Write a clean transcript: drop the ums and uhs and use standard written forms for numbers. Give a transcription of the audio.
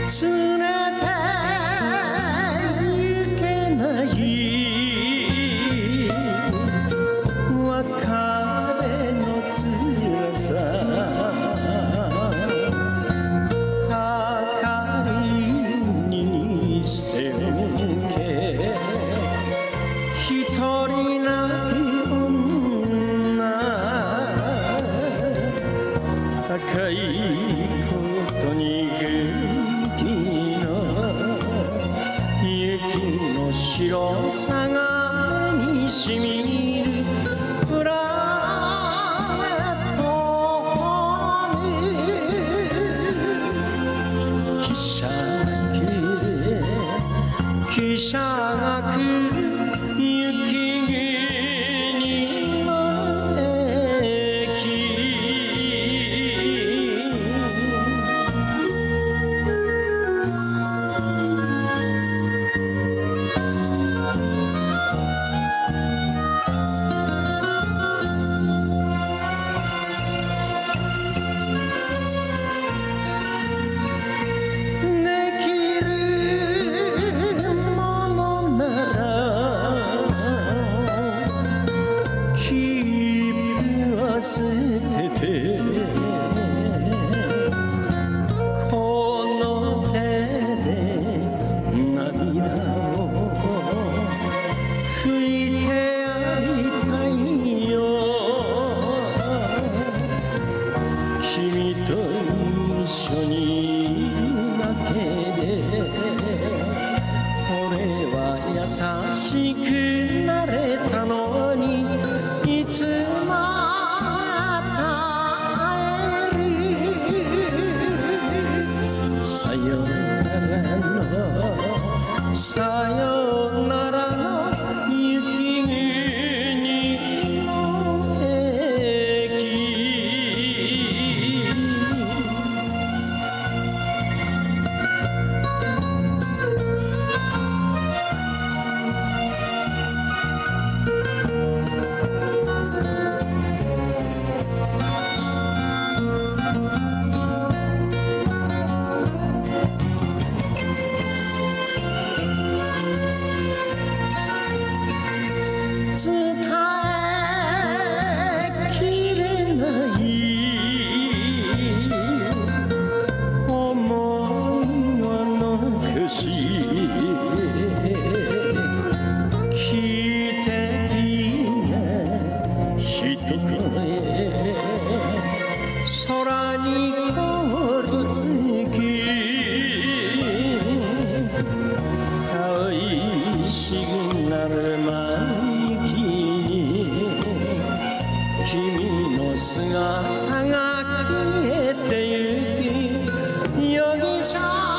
連れて行けない別れの辛さはかりに背を向け一人泣き女赤いコートに元気の雪の白さが目にしみるプラネットに汽車が来る雪国の駅捨ててこの手で涙を拭いてやりたいよ君と一緒にいるだけで俺は優しくなれたのにいつもさよならの雪国の駅伝えきれない思いは残し聞いていいね一声空に凍る月青いシグナル前君の姿が消えてゆき容疑者